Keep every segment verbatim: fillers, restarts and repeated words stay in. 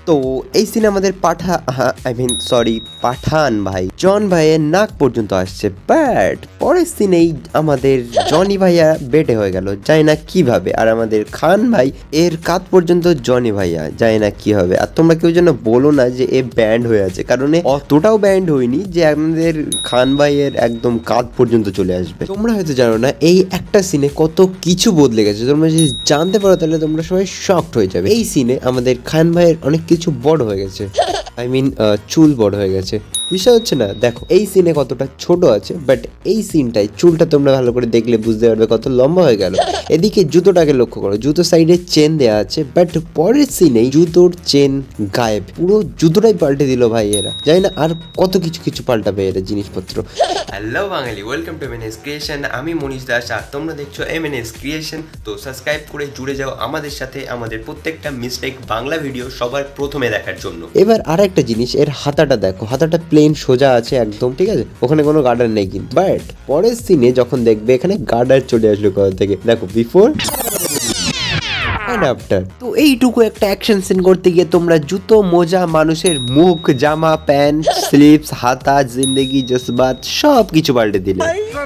তো এই সিনে আমাদের পাঠা আই মিন সরি পাঠান ভাই জন ভাইয়ের নাক পর্যন্ত আসছে, বাট পরের সিনেই আমাদের জনি ভাইয়া বেটে হয়ে গেল, জানি না কিভাবে। আর আমাদের খান ভাই এর কাঁধ পর্যন্ত জনি ভাইয়া, জানি না কি হবে। আর তোমরা কেউ যেন বলো না যে এ ব্যান্ড হয়ে আছে, কারণ অতটাও ব্যান্ড হয়নি যে আমাদের খান ভাইয়ের একদম কাঁধ পর্যন্ত চলে আসবে। তোমরা হয়তো জানো না এই একটা সিনে কত কিছু বদলে গেছে, তোমরা যদি জানতে পারো তাহলে তোমরা সবাই শকড হয়ে যাবে। এই সিনে আমাদের খান ভাইয়ের অনেক কিছু বড় হয়ে গেছে, আই মিন চুল বড় হয়ে গেছে। বিষয় হচ্ছে না, দেখো এই সিনে কতটা ছোট আছে, বাট এই সিনটাই চুলটা তোমরা ভালো করে দেখলে বুঝতে পারবে কত লম্বা হয়ে গেল। এদিকে জুতোটাকে লক্ষ্য করো, জুতো সাইডে চেন দেওয়া আছে, বাট পরের সিনেই জুতোর চেন গায়েব, পুরো জুতোটাই পাল্টে দিল ভাই এরা। জানি না আর কত কিছু কিছু পাল্টাবে এরা জিনিসপত্র। Hello Bangali, welcome to M N S creation. আমি মনীষ দাস আর তোমরা দেখছো এম এন এস ক্রিয়েশন। তো সাবস্ক্রাইব করে জুড়ে যাও আমাদের সাথে আমাদের প্রত্যেকটা মিস্টেক বাংলা ভিডিও সবার প্রথমে দেখার জন্য। এবার আর একটা জিনিস, এর হাতাটা দেখো, হাতাটা প্লেন সোজা আছে একদম, ঠিক আছে, ওখানে কোনো গার্ডার নেই কিন্তু। বাট পরের সিনে যখন দেখবে এখানে গার্ডার চলে আসলো কোথা থেকে, দেখো বিফোর এন্ড আফটার। তো এইটুকু একটা অ্যাকশন সিন করতে গিয়ে তোমরা জুতো, মোজা, মানুষের মুখ, জামা, প্যান্ট, স্লিপস, হাতা, জিন্দেগি, জজবাত সব কিছু পাল্টে দিলে।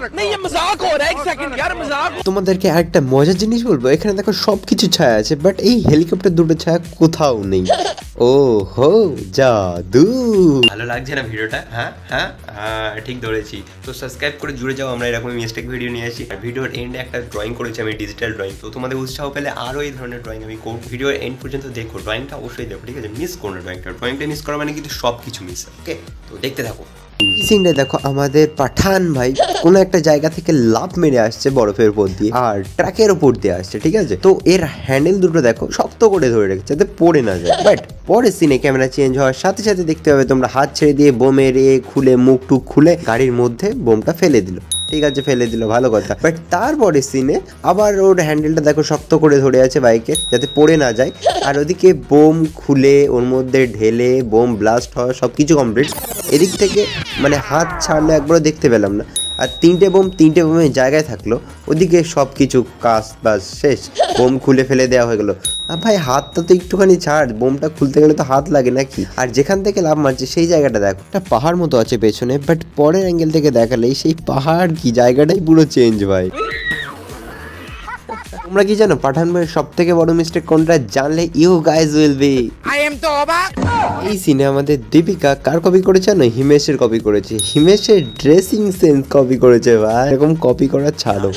তোমাদেরকে একটা মজার জিনিস বলবো, এখানে দেখো সবকিছু ছায়া আছে, বাট এই হেলিকপ্টার দুটো ছায়া কোথাও নেই। ও হো জাদু। ভালো লাগছে না ভিডিওটা? হ্যাঁ হ্যাঁ হ্যাঁ ঠিক ধরেছি। তো সাবস্ক্রাইব করে জুড়ে যাও, আমরা এরকম মিস্টেক ভিডিও নিয়ে আসি। আর ভিডিওর এন্ডে একটা ড্রয়িং করেছি আমি, ডিজিটাল ড্রয়িং। তো তোমাদের উৎসাহ পেলে আরও এই ধরনের ড্রয়িং আমি করব। ভিডিওর এন্ড পর্যন্ত দেখো, ড্রয়িংটা অবশ্যই দেখো, ঠিক আছে? মিস করো না ড্রয়িংটা। ড্রয়িংটা মিস করা মানে কিন্তু সব কিছু মিস। ওকে, তো দেখতে থাকো। এই সিনটা দেখো, আমাদের পাঠান ভাই কোনো একটা জায়গা থেকে লাফ মেরে আসছে বরফের উপর দিয়ে, আর ট্রাকের উপর দিয়ে আসছে, ঠিক আছে? তো এর হ্যান্ডেল দুটো দেখো শক্ত করে ধরে রেখেছে যাতে পড়ে না যায়। বাট পরের সিনে ক্যামেরা চেঞ্জ হওয়ার সাথে সাথে দেখতে পাবে তোমরা হাত ছেড়ে দিয়ে বোমের এ খুলে, মুখ টুক খুলে গাড়ির মধ্যে বোমটা ফেলে দিল। ঠিক আছে, ফেলে দিল, ভালো কথা। বাট তারপরে সিনে আবার ওর হ্যান্ডেলটা দেখো শক্ত করে ধরে আছে বাইকের, যাতে পড়ে না যায়। আর ওদিকে বোম খুলে ওর মধ্যে ঢেলে বোম ব্লাস্ট হওয়া সব কিছু কমপ্লিট। এদিক থেকে মানে হাত ছাড়লে একবারও দেখতে পেলাম না। আর তিনটে বোম তিনটে বোমের জায়গায় থাকলো, ওদিকে সব কিছু কাজ বাস শেষ, বোম খুলে ফেলে দেওয়া হয়ে গেলো। আর ভাই হাতটা তো একটুখানি ছাড়, বোমটা খুলতে গেলে তো হাত লাগে নাকি? আর যেখান থেকে লাভ মারছে সেই জায়গাটা দেখো, একটা পাহাড় মতো আছে পেছনে, বাট পরের অ্যাঙ্গেল থেকে দেখালেই সেই পাহাড় কি জায়গাটাই পুরো চেঞ্জ ভাই। তোমরা কি জানো পাঠান ভাইয়ের সব থেকে বড় মিস্টেক কোনটা? জানলে you guys will be I am তো অবাক। এই সিনে আমাদের দীপিকা কার কপি করেছে না? হিমেশের কপি করেছে। হিমেশের ড্রেসিং সেন্স কপি করেছে ভাই, এরকম কপি করা ছাড়ো।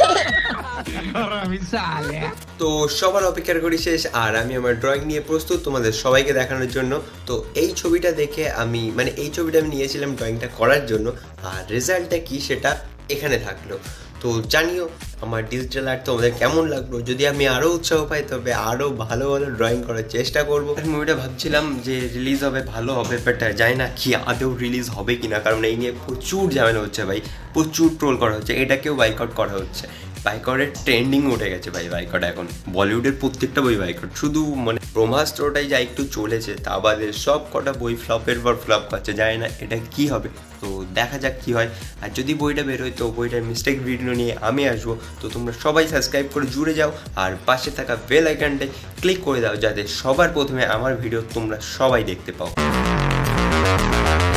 তো সবার অপেক্ষার করি শেষ, আর আমি আমার ড্রয়িং নিয়ে প্রস্তুত তোমাদের সবাইকে দেখানোর জন্য। তো এই ছবিটা দেখে আমি মানে এই ছবিটা আমি নিয়েছিলাম ড্রয়িংটা করার জন্য, আর রেজাল্টটা কি সেটা এখানে থাকলো। তো জানিও আমার ডিজিটাল আর্ট তোমাদের কেমন লাগলো। যদি আমি আরও উৎসাহ পাই তবে আরও ভালো ভালো ড্রয়িং করার চেষ্টা করবো। মুভিটা ভাবছিলাম যে রিলিজ হবে, ভালো হবে, বাট জানি না কি আদৌ রিলিজ হবে কিনা, কারণ এই নিয়ে প্রচুর ঝামেলা হচ্ছে ভাই, প্রচুর ট্রোল করা হচ্ছে, এটাকেও বাইকআউট করা হচ্ছে। বাইকআউটের ট্রেন্ডিং উঠে গেছে ভাই বাইকআউট এখন, বলিউডের প্রত্যেকটা বই বাইকআউট। শুধু মানে ব্রহ্মাস্ত্রটাই যা একটু চলেছে, তা বাদে সব কটা বই ফ্লপের পর ফ্লপ করছে, জানি না এটা কি হবে। তো দেখা যাক কি হয়। আর যদি বইটা বেরোয় তো বইটার মিস্টেক ভিডিও নিয়ে আমি আসবো। তো তোমরা সবাই সাবস্ক্রাইব করে জুড়ে যাও, আর পাশে থাকা বেল আইকনটায় ক্লিক করে দাও যাতে সবার প্রথমে আমার ভিডিও তোমরা সবাই দেখতে পাও।